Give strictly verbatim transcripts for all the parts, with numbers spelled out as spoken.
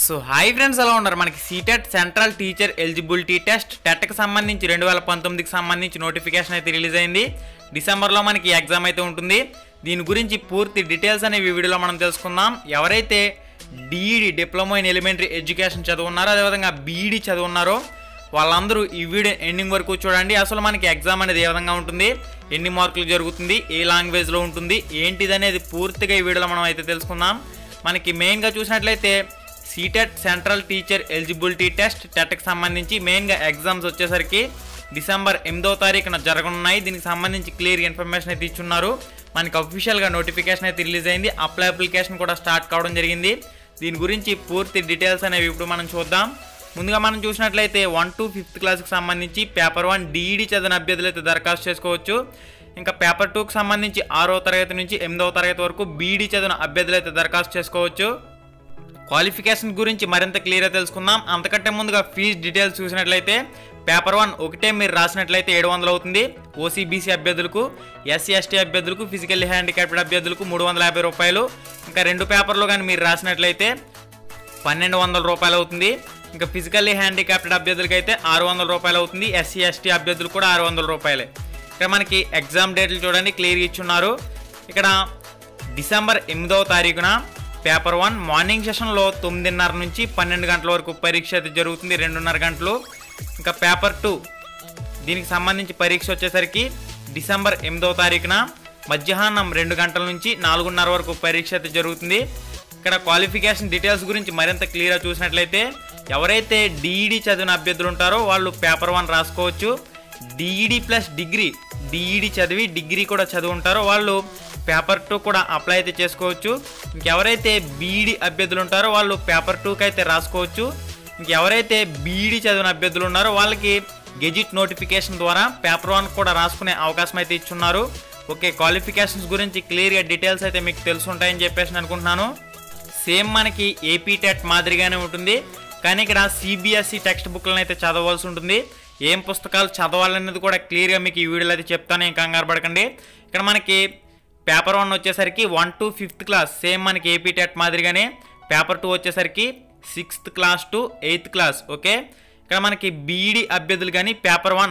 So hi friends, ఎలా ఉన్నారు? మనకి CTET central teacher eligibility test టెట్కి సంబంధించి రెండు వేల పంతొమ్మిదికి సంబంధించి నోటిఫికేషన్ అయితే రిలీజ్ అయింది. డిసెంబర్లో మనకి ఎగ్జామ్ అయితే ఉంటుంది. దీని గురించి పూర్తి డీటెయిల్స్ అనేవి వీడియోలో మనం తెలుసుకుందాం. ఎవరైతే DEd diploma in elementary education చదువున్నారో, అదేవిధంగా బీఈడి చదువున్నారో వాళ్ళందరూ ఈ వీడియో ఎండింగ్ వరకు చూడండి. అసలు మనకి ఎగ్జామ్ అనేది ఏ విధంగా ఉంటుంది, ఎన్ని మార్కులు జరుగుతుంది, ఏ లాంగ్వేజ్లో ఉంటుంది, ఏంటిది అనేది పూర్తిగా ఈ వీడియోలో మనం అయితే తెలుసుకుందాం. మనకి మెయిన్గా చూసినట్లయితే CTET central teacher eligibility test టెట్కి సంబంధించి మెయిన్గా ఎగ్జామ్స్ వచ్చేసరికి డిసెంబర్ ఎనిమిదవ తారీఖున జరగనున్నాయి. దీనికి సంబంధించి క్లియర్ ఇన్ఫర్మేషన్ అయితే ఇచ్చున్నారు. మనకి అఫీషియల్గా నోటిఫికేషన్ అయితే రిలీజ్ అయింది. అప్లై అప్లికేషన్ కూడా స్టార్ట్ కావడం జరిగింది. దీని గురించి పూర్తి డీటెయిల్స్ అనేవి ఇప్పుడు మనం చూద్దాం. ముందుగా మనం చూసినట్లయితే వన్ టు ఫిఫ్త్ క్లాస్కి సంబంధించి పేపర్ వన్ డిఈడి చదివిన అభ్యర్థులు అయితే దరఖాస్తు చేసుకోవచ్చు. ఇంకా పేపర్ టూకి సంబంధించి ఆరో తరగతి నుంచి ఎనిమిదవ తరగతి వరకు బీఈడి చదివిన అభ్యర్థులు అయితే దరఖాస్తు చేసుకోవచ్చు. క్వాలిఫికేషన్ గురించి మరింత క్లియర్గా తెలుసుకుందాం. అంతకంటే ముందుగా ఫీజ్ డీటెయిల్స్ చూసినట్లయితే పేపర్ వన్ ఒకటే మీరు రాసినట్లయితే ఏడు వందలు అవుతుంది. ఓసీబీసీ అభ్యర్థులకు, ఎస్సీ ఎస్టీ అభ్యర్థులకు, ఫిజికల్లీ హ్యాండిక్యాప్డ్ అభ్యర్థులకు మూడు వందల యాభై రూపాయలు. ఇంకా రెండు పేపర్లు కానీ మీరు రాసినట్లయితే పన్నెండు వందల రూపాయలు అవుతుంది. ఇంకా ఫిజికల్లీ హ్యాండిక్యాప్డ్ అభ్యర్థులకి అయితే ఆరు వందల రూపాయలు అవుతుంది. ఎస్సీ ఎస్టీ అభ్యర్థులు కూడా ఆరు వందల రూపాయలే. ఇక్కడ మనకి ఎగ్జామ్ డేట్లు చూడండి, క్లియర్గా ఇచ్చున్నారు. ఇక్కడ డిసెంబర్ ఎనిమిదవ తారీఖున పేపర్ వన్ మార్నింగ్ సెషన్లో తొమ్మిదిన్నర నుంచి పన్నెండు గంటల వరకు పరీక్ష అయితే జరుగుతుంది, రెండున్నర గంటలు. ఇంకా పేపర్ టూ దీనికి సంబంధించి పరీక్ష వచ్చేసరికి డిసెంబర్ ఎనిమిదవ తారీఖున మధ్యాహ్నం రెండు గంటల నుంచి నాలుగున్నర వరకు పరీక్ష అయితే జరుగుతుంది. ఇక్కడ క్వాలిఫికేషన్ డీటెయిల్స్ గురించి మరింత క్లియర్గా చూసినట్లయితే ఎవరైతే డిఈడి చదివిన అభ్యర్థులు ఉంటారో వాళ్ళు పేపర్ వన్ రాసుకోవచ్చు. డిఈడి ప్లస్ డిగ్రీ, డిఈడి చదివి డిగ్రీ కూడా చదివి ఉంటారో వాళ్ళు పేపర్ టూ కూడా అప్లై అయితే చేసుకోవచ్చు. ఇంకెవరైతే బీఈడి అభ్యర్థులు ఉంటారో వాళ్ళు పేపర్ టూకి అయితే రాసుకోవచ్చు. ఇంకెవరైతే బీఈడి చదివిన అభ్యర్థులు ఉన్నారో వాళ్ళకి గెజిట్ నోటిఫికేషన్ ద్వారా పేపర్ వన్ కూడా రాసుకునే అవకాశం అయితే ఇచ్చున్నారు. ఓకే, క్వాలిఫికేషన్స్ గురించి క్లియర్గా డీటెయిల్స్ అయితే మీకు తెలుసుంటాయని చెప్పేసి అనుకుంటున్నాను. సేమ్ మనకి ఏపీ టెట్ మాదిరిగానే ఉంటుంది, కానీ ఇక్కడ సిబిఎస్ఈ టెక్స్ట్ బుక్లను అయితే చదవాల్సి ఉంటుంది. ఏం పుస్తకాలు చదవాలనేది కూడా క్లియర్గా మీకు ఈ వీడియోలో అయితే చెప్తాను, ఏం కంగారు పడకండి. ఇక్కడ మనకి పేపర్ వన్ వచ్చేసరికి one to fifth class same మనకి ఏపీ టెట్ మాదిరిగానే. పేపర్ టూ వచ్చేసరికి sixth class to eighth class. Okay, ఇక్కడ మనకి బీఈడి అభ్యర్థులు కానీ పేపర్ వన్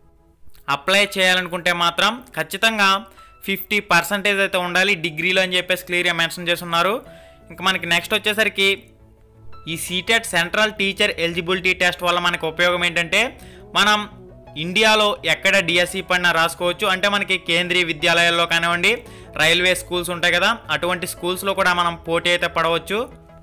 అప్లై చేయాలనుకుంటే మాత్రం ఖచ్చితంగా ఫిఫ్టీ పర్సెంటేజ్ అయితే ఉండాలి డిగ్రీలో అని చెప్పేసి క్లియర్గా మెన్షన్ చేస్తున్నారు. ఇంకా మనకి నెక్స్ట్ వచ్చేసరికి ఈ CTET central teacher eligibility test వల్ల మనకి ఉపయోగం ఏంటంటే మనం ఇండియాలో ఎక్కడ డిఎస్సి పడినా రాసుకోవచ్చు. అంటే మనకి కేంద్రీయ విద్యాలయాల్లో కానివ్వండి, రైల్వే స్కూల్స్ ఉంటాయి కదా, అటువంటి స్కూల్స్లో కూడా మనం పోటీ అయితే పడవచ్చు.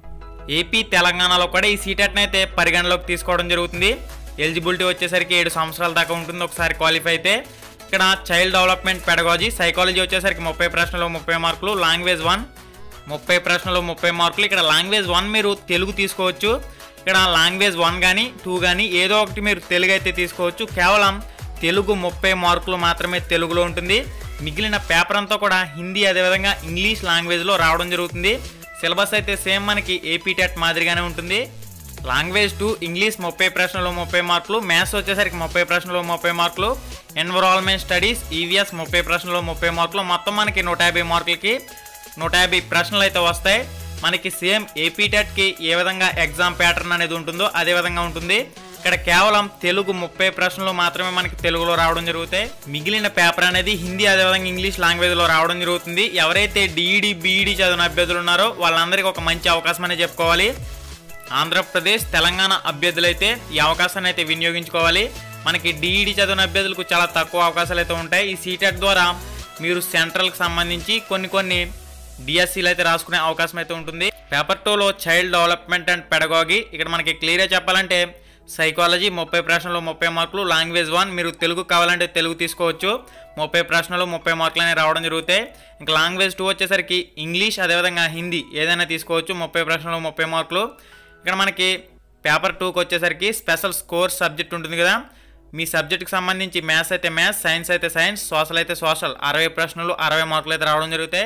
ఏపీ తెలంగాణలో కూడా ఈ సీటెట్ని అయితే పరిగణలోకి తీసుకోవడం జరుగుతుంది. ఎలిజిబిలిటీ వచ్చేసరికి ఏడు సంవత్సరాల దాకా ఉంటుంది ఒకసారి క్వాలిఫై అయితే. ఇక్కడ చైల్డ్ డెవలప్మెంట్ పెడగాలజీ, సైకాలజీ వచ్చేసరికి ముప్పై ప్రశ్నలు ముప్పై మార్కులు, లాంగ్వేజ్ వన్ ముప్పై ప్రశ్నలు ముప్పై మార్కులు. ఇక్కడ లాంగ్వేజ్ వన్ మీరు తెలుగు తీసుకోవచ్చు. ఇక్కడ లాంగ్వేజ్ వన్ కానీ టూ కానీ ఏదో ఒకటి మీరు తెలుగు అయితే తీసుకోవచ్చు. కేవలం తెలుగు ముప్పై మార్కులు మాత్రమే తెలుగులో ఉంటుంది. మిగిలిన పేపర్ అంతా కూడా హిందీ అదేవిధంగా ఇంగ్లీష్ లాంగ్వేజ్లో రావడం జరుగుతుంది. సిలబస్ అయితే సేమ్ మనకి ఏపీ టెట్ మాదిరిగానే ఉంటుంది. లాంగ్వేజ్ టూ ఇంగ్లీష్ ముప్పై ప్రశ్నలు ముప్పై మార్కులు, మ్యాథ్స్ వచ్చేసరికి ముప్పై ప్రశ్నలు ముప్పై మార్కులు, ఎన్విరాన్మెంట్ స్టడీస్ ఈవీఎస్ ముప్పై ప్రశ్నలు ముప్పై మార్కులు. మొత్తం మనకి నూట యాభై మార్కులకి నూట యాభై ప్రశ్నలు అయితే వస్తాయి. మనకి సేమ్ ఏపీ టెట్కి ఏ విధంగా ఎగ్జామ్ ప్యాటర్న్ అనేది ఉంటుందో అదే విధంగా ఉంటుంది. ఇక్కడ కేవలం తెలుగు ముప్పై ప్రశ్నలు మాత్రమే మనకి తెలుగులో రావడం జరుగుతాయి. మిగిలిన పేపర్ అనేది హిందీ అదేవిధంగా ఇంగ్లీష్ లాంగ్వేజ్లో రావడం జరుగుతుంది. ఎవరైతే డిఈడి బీఈడి చదివిన అభ్యర్థులు ఉన్నారో వాళ్ళందరికీ ఒక మంచి అవకాశం అనే చెప్పుకోవాలి. ఆంధ్రప్రదేశ్ తెలంగాణ అభ్యర్థులు అయితే ఈ అవకాశాన్ని అయితే వినియోగించుకోవాలి. మనకి డిఈడి చదివిన అభ్యర్థులకు చాలా తక్కువ అవకాశాలు అయితే ఉంటాయి. ఈ సీటెట్ ద్వారా మీరు సెంట్రల్కి సంబంధించి కొన్ని కొన్ని డిఎస్సీలు అయితే రాసుకునే అవకాశం అయితే ఉంటుంది. పేపర్ టూలో చైల్డ్ డెవలప్మెంట్ అండ్ పెడగాలజీ, ఇక్కడ మనకి క్లియర్గా చెప్పాలంటే సైకాలజీ ముప్పై ప్రశ్నలు ముప్పై మార్కులు, లాంగ్వేజ్ వన్ మీరు తెలుగు కావాలంటే తెలుగు తీసుకోవచ్చు, ముప్పై ప్రశ్నలు ముప్పై మార్కులు అనేవి రావడం జరుగుతాయి. ఇంకా లాంగ్వేజ్ టూ వచ్చేసరికి ఇంగ్లీష్ అదేవిధంగా హిందీ ఏదైనా తీసుకోవచ్చు, ముప్పై ప్రశ్నలు ముప్పై మార్కులు. ఇక్కడ మనకి పేపర్ టూకి వచ్చేసరికి స్పెషల్ స్కోర్ సబ్జెక్ట్ ఉంటుంది కదా, మీ సబ్జెక్ట్కి సంబంధించి మ్యాథ్స్ అయితే మ్యాథ్స్, సైన్స్ అయితే సైన్స్, సోషల్ అయితే సోషల్ అరవై ప్రశ్నలు అరవై మార్కులు అయితే రావడం జరుగుతాయి.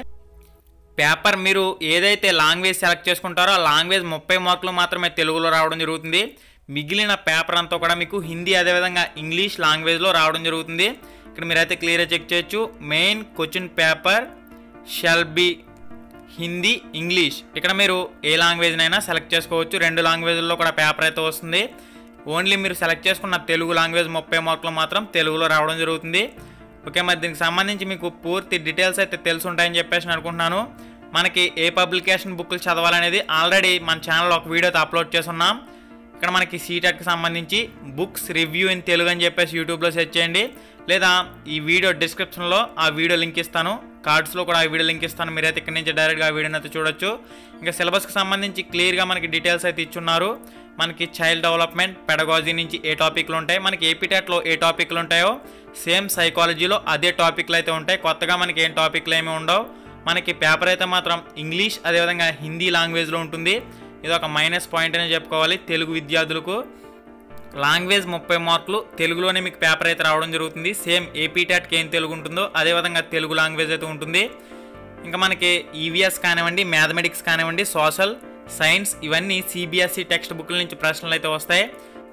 పేపర్ మీరు ఏదైతే లాంగ్వేజ్ సెలెక్ట్ చేసుకుంటారో ఆ లాంగ్వేజ్ ముప్పై మార్కులు మాత్రమే తెలుగులో రావడం జరుగుతుంది. మిగిలిన పేపర్ అంతా కూడా మీకు హిందీ అదేవిధంగా ఇంగ్లీష్ లాంగ్వేజ్లో రావడం జరుగుతుంది. ఇక్కడ మీరైతే క్లియర్గా చెక్ చేయొచ్చు. Main question paper shall be Hindi, English. ఇక్కడ మీరు ఏ లాంగ్వేజ్నైనా సెలెక్ట్ చేసుకోవచ్చు. రెండు లాంగ్వేజ్ల్లో కూడా పేపర్ అయితే వస్తుంది. ఓన్లీ మీరు సెలెక్ట్ చేసుకున్న తెలుగు లాంగ్వేజ్ ముప్పై మార్కులు మాత్రం తెలుగులో రావడం జరుగుతుంది. ఓకే, మరి దీనికి సంబంధించి మీకు పూర్తి డీటెయిల్స్ అయితే తెలిసి ఉంటాయని చెప్పేసి నేను అనుకుంటున్నాను. మనకి ఏ పబ్లికేషన్ బుక్లు చదవాలనేది ఆల్రెడీ మన ఛానల్లో ఒక వీడియోతో అప్లోడ్ చేసి ఉన్నాం. ఇక్కడ మనకి సీటెట్కి సంబంధించి బుక్స్ రివ్యూ ఇన్ తెలుగు అని చెప్పేసి యూట్యూబ్లో సెర్చ్ చేయండి, లేదా ఈ వీడియో డిస్క్రిప్షన్లో ఆ వీడియో లింక్ ఇస్తాను, కార్డ్స్లో కూడా ఆ వీడియో లింక్ ఇస్తాను. మీరైతే ఇక్కడ నుంచి డైరెక్ట్గా ఆ వీడియోని అయితే చూడొచ్చు. ఇంకా సిలబస్కి సంబంధించి క్లియర్గా మనకి డీటెయిల్స్ అయితే ఇచ్చున్నారు. మనకి చైల్డ్ డెవలప్మెంట్, పెడగాలజీ నుంచి ఏ టాపిక్లు ఉంటాయి, మనకి ఏపీటెట్లో ఏ టాపిక్లు ఉంటాయో సేమ్ సైకాలజీలో అదే టాపిక్లు అయితే ఉంటాయి. కొత్తగా మనకి ఏం టాపిక్లు ఏమీ ఉండవు. మనకి పేపర్ అయితే మాత్రం ఇంగ్లీష్ అదేవిధంగా హిందీ లాంగ్వేజ్లో ఉంటుంది. ఇది ఒక మైనస్ పాయింట్ అనే చెప్పుకోవాలి. తెలుగు విద్యార్థులకు లాంగ్వేజ్ ముప్పై మార్కులు, తెలుగులోనే మీకు పేపర్ అయితే రావడం జరుగుతుంది. సేమ్ ఏపీటెట్కి ఏం తెలుగు ఉంటుందో అదేవిధంగా తెలుగు లాంగ్వేజ్ అయితే ఉంటుంది. ఇంకా మనకి ఈవీఎస్ కానివ్వండి, మ్యాథమెటిక్స్ కానివ్వండి, సోషల్ సైన్స్ ఇవన్నీ సిబిఎస్ఈ టెక్స్ట్ బుక్ల నుంచి ప్రశ్నలు అయితే వస్తాయి.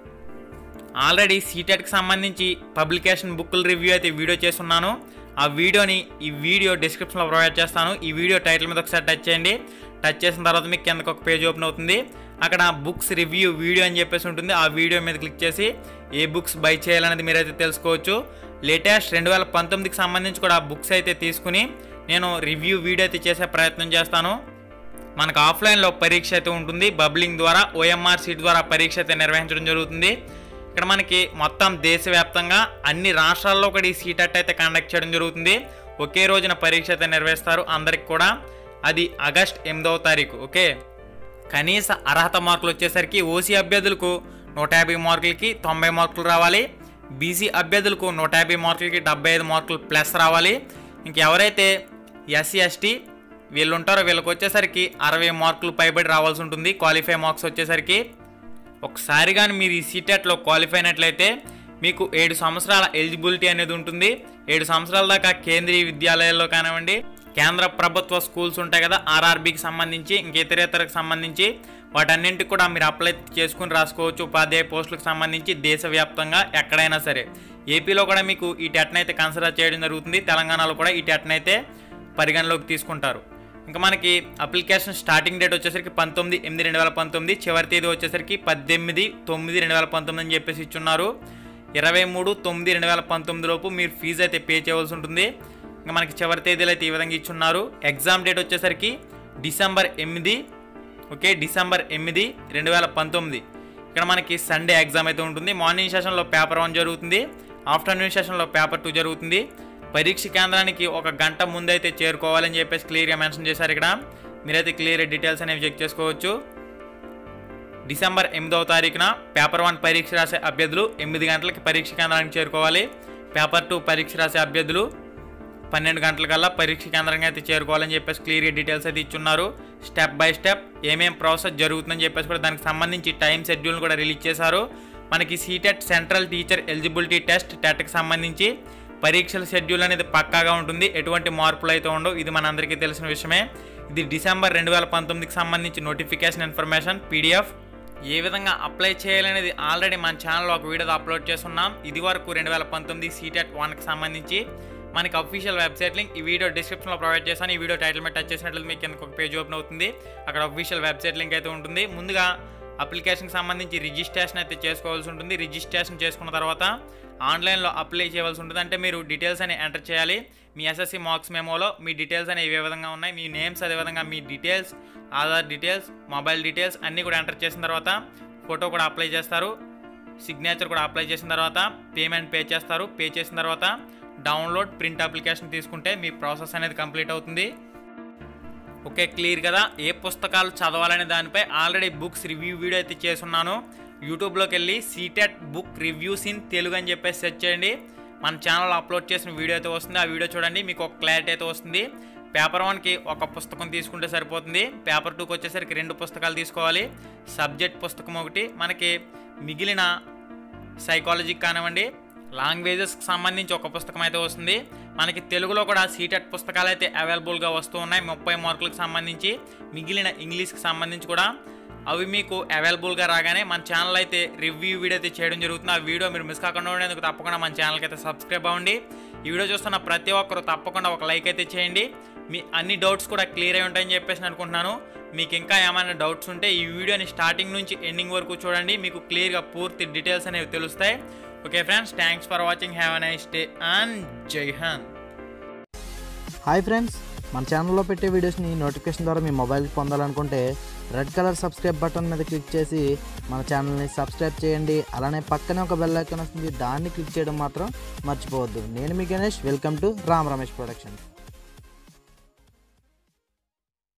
ఆల్రెడీ సీటెట్కి సంబంధించి పబ్లికేషన్ బుక్ల రివ్యూ అయితే వీడియో చేస్తున్నాను. ఆ వీడియోని ఈ వీడియో డిస్క్రిప్షన్లో ప్రొవైడ్ చేస్తాను. ఈ వీడియో టైటిల్ మీద ఒకసారి టచ్ చేయండి. టచ్ చేసిన తర్వాత మీకు కిందకు ఒక పేజ్ ఓపెన్ అవుతుంది. అక్కడ బుక్స్ రివ్యూ వీడియో అని చెప్పేసి ఉంటుంది. ఆ వీడియో మీద క్లిక్ చేసి ఏ బుక్స్ బై చేయాలనేది మీరైతే తెలుసుకోవచ్చు. లేటెస్ట్ రెండు వేల పంతొమ్మిదికి సంబంధించి కూడా బుక్స్ అయితే తీసుకుని నేను రివ్యూ వీడియో అయితే చేసే ప్రయత్నం చేస్తాను. మనకు ఆఫ్లైన్లో పరీక్ష అయితే ఉంటుంది. బబ్లింగ్ ద్వారా ఓఎంఆర్ సీట్ ద్వారా పరీక్ష అయితే నిర్వహించడం జరుగుతుంది. ఇక్కడ మనకి మొత్తం దేశవ్యాప్తంగా అన్ని రాష్ట్రాల్లో కూడా ఈ సీటెట్ అయితే కండక్ట్ చేయడం జరుగుతుంది. ఒకే రోజున పరీక్ష అయితే నిర్వహిస్తారు అందరికి కూడా. అది ఆగస్ట్ ఎనిమిదవ తారీఖు. ఓకే, కనీస అర్హత మార్కులు వచ్చేసరికి ఓసీ అభ్యర్థులకు నూట యాభై మార్కులకి తొంభై మార్కులు రావాలి. బీసీ అభ్యర్థులకు నూట యాభై మార్కులకి డెబ్బై ఐదు మార్కులు ప్లస్ రావాలి. ఇంకెవరైతే ఎస్సీ ఎస్టీ వీళ్ళు ఉంటారో వీళ్ళకి వచ్చేసరికి అరవై మార్కులు పైబడి రావాల్సి ఉంటుంది. క్వాలిఫై మార్క్స్ వచ్చేసరికి ఒకసారి కానీ మీరు ఈ సీటెట్లో క్వాలిఫై అయినట్లయితే మీకు ఏడు సంవత్సరాల ఎలిజిబిలిటీ అనేది ఉంటుంది. ఏడు సంవత్సరాల దాకా కేంద్రీయ విద్యాలయాల్లో కానివ్వండి, కేంద్ర ప్రభుత్వ స్కూల్స్ ఉంటాయి కదా ఆర్ఆర్బీకి సంబంధించి, ఇంక ఇతరేతరకు సంబంధించి వాటన్నింటికి కూడా మీరు అప్లై చేసుకుని రాసుకోవచ్చు. ఉపాధ్యాయ పోస్టులకు సంబంధించి దేశవ్యాప్తంగా ఎక్కడైనా సరే. ఏపీలో కూడా మీకు ఈ టెట్ని అయితే కన్సిడర్ చేయడం జరుగుతుంది. తెలంగాణలో కూడా ఈ టెట్ని అయితే పరిగణలోకి తీసుకుంటారు. ఇంకా మనకి అప్లికేషన్ స్టార్టింగ్ డేట్ వచ్చేసరికి పంతొమ్మిది ఎనిమిది రెండు వేల పంతొమ్మిది, చివరి తేదీ వచ్చేసరికి పద్దెనిమిది తొమ్మిది రెండు వేల పంతొమ్మిది అని చెప్పేసి ఇచ్చున్నారు. ఇరవై మూడు తొమ్మిది రెండు వేల పంతొమ్మిది లోపు మీరు ఫీజు అయితే పే చేయవలసి ఉంటుంది. ఇంకా మనకి చివరి తేదీలు అయితే ఈ విధంగా ఇచ్చున్నారు. ఎగ్జామ్ డేట్ వచ్చేసరికి డిసెంబర్ ఎనిమిది ఓకే డిసెంబర్ ఎనిమిది రెండు వేల పంతొమ్మిది. ఇక్కడ మనకి సండే ఎగ్జామ్ అయితే ఉంటుంది. మార్నింగ్ సెషన్లో పేపర్ వన్ జరుగుతుంది, ఆఫ్టర్నూన్ సెషన్లో పేపర్ టూ జరుగుతుంది. పరీక్ష కేంద్రానికి ఒక గంట ముందైతే చేరుకోవాలని చెప్పేసి క్లియర్గా మెన్షన్ చేశారు. ఇక్కడ మీరైతే క్లియర్ డీటెయిల్స్ అనేవి చెక్ చేసుకోవచ్చు. డిసెంబర్ ఎనిమిదవ తారీఖున పేపర్ వన్ పరీక్ష రాసే అభ్యర్థులు ఎనిమిది గంటలకి పరీక్ష కేంద్రానికి చేరుకోవాలి. పేపర్ టూ పరీక్ష రాసే అభ్యర్థులు పన్నెండు గంటలకల్లా పరీక్ష కేంద్రానికి అయితే చేరుకోవాలని చెప్పేసి క్లియర్గా డీటెయిల్స్ అయితే ఇచ్చున్నారు. స్టెప్ బై స్టెప్ ఏమేం ప్రాసెస్ జరుగుతుందని చెప్పేసి కూడా దానికి సంబంధించి టైం షెడ్యూల్ని కూడా రిలీజ్ చేశారు. మనకి CTET central teacher eligibility test టెట్కి సంబంధించి పరీక్షల షెడ్యూల్ అనేది పక్కాగా ఉంటుంది. ఎటువంటి మార్పులు అయితే ఉండవు. ఇది మనందరికీ తెలిసిన విషయమే. ఇది డిసెంబర్ రెండు వేల పంతొమ్మిదికి సంబంధించి నోటిఫికేషన్ ఇన్ఫర్మేషన్ పీడిఎఫ్ ఏ విధంగా అప్లై చేయాలనేది ఆల్రెడీ మన ఛానల్లో ఒక వీడియో అప్లోడ్ చేస్తున్నాం. ఇది వరకు రెండు వేల పంతొమ్మిది సీటెట్ వన్కి సంబంధించి మనకి అఫీషియల్ వెబ్సైట్ లింక్ ఈ వీడియో డిస్క్రిప్షన్లో ప్రొవైడ్ చేశాను. ఈ వీడియో టైటిల్ మీద టచ్ చేసినట్లయితే మీకు కింద ఒక పేజ్ ఓపెన్ అవుతుంది. అక్కడ అఫీషియల్ వెబ్సైట్ లింక్ అయితే ఉంటుంది. ముందుగా అప్లికేషన్కి సంబంధించి రిజిస్ట్రేషన్ అయితే చేసుకోవాల్సి ఉంటుంది. రిజిస్ట్రేషన్ చేసుకున్న తర్వాత ఆన్లైన్లో అప్లై చేయవలసి ఉంటుంది. అంటే మీరు డీటెయిల్స్ అని ఎంటర్ చేయాలి. మీ ఎస్ఎస్సి మార్క్స్ మెమోలో మీ డీటెయిల్స్ అనేవి ఏ విధంగా ఉన్నాయి, మీ నేమ్స్ అదేవిధంగా మీ details, Aadhaar details, mobile details అన్నీ కూడా ఎంటర్ చేసిన తర్వాత ఫోటో కూడా అప్లై చేస్తారు. సిగ్నేచర్ కూడా అప్లై చేసిన తర్వాత పేమెంట్ పే చేస్తారు. పే చేసిన తర్వాత డౌన్లోడ్ ప్రింట్ అప్లికేషన్ తీసుకుంటే మీ ప్రాసెస్ అనేది కంప్లీట్ అవుతుంది. ఓకే, క్లియర్ కదా. ఏ పుస్తకాలు చదవాలనే దానిపై ఆల్రెడీ బుక్స్ రివ్యూ వీడియో అయితే చేస్తున్నాను. యూట్యూబ్లోకి వెళ్ళి CTET book reviews in Telugu అని చెప్పేసి సెర్చ్ చేయండి. మన ఛానల్లో అప్లోడ్ చేసిన వీడియో అయితే వస్తుంది. ఆ వీడియో చూడండి, మీకు ఒక క్లారిటీ అయితే వస్తుంది. పేపర్ వన్కి ఒక పుస్తకం తీసుకుంటే సరిపోతుంది. పేపర్ టూకి వచ్చేసరికి రెండు పుస్తకాలు తీసుకోవాలి. సబ్జెక్ట్ పుస్తకం ఒకటి, మనకి మిగిలిన సైకాలజీకి కానివ్వండి లాంగ్వేజెస్కి సంబంధించి ఒక పుస్తకం అయితే వస్తుంది. మనకి తెలుగులో కూడా సీటెట్ పుస్తకాలు అయితే అవైలబుల్గా వస్తూ ఉన్నాయి. ముప్పై మార్కులకు సంబంధించి మిగిలిన ఇంగ్లీష్కి సంబంధించి కూడా అవి మీకు అవైలబుల్గా రాగానే మన ఛానల్ అయితే రివ్యూ వీడియో అయితే చేయడం జరుగుతుంది. ఆ వీడియో మీరు మిస్ కాకుండా ఉండేందుకు తప్పకుండా మన ఛానల్కి అయితే సబ్స్క్రైబ్ అవ్వండి. ఈ వీడియో చూస్తున్న ప్రతి ఒక్కరు తప్పకుండా ఒక లైక్ అయితే చేయండి. మీ అన్ని డౌట్స్ కూడా క్లియర్ అయి ఉంటాయని చెప్పేసి అనుకుంటున్నాను. మీకు ఇంకా ఏమైనా డౌట్స్ ఉంటే ఈ వీడియోని స్టార్టింగ్ నుంచి ఎండింగ్ వరకు చూడండి, మీకు క్లియర్గా పూర్తి డీటెయిల్స్ అనేవి తెలుస్తాయి. Okay friends, thanks for watching. Have a nice day and Jai Hind. Hi friends, మన ఛానల్లో పెట్టే వీడియోస్ని నోటిఫికేషన్ ద్వారా మీ మొబైల్కి పొందాలనుకుంటే రెడ్ కలర్ సబ్స్క్రైబ్ బటన్ మీద క్లిక్ చేసి మన ఛానల్ని సబ్స్క్రైబ్ చేయండి. అలానే పక్కనే ఒక బెల్ ఐకాన్ వస్తుంది, దాన్ని క్లిక్ చేయడం మాత్రం మర్చిపోవద్దు. నేను మీ Ganesh, welcome to Ram Ramesh productions.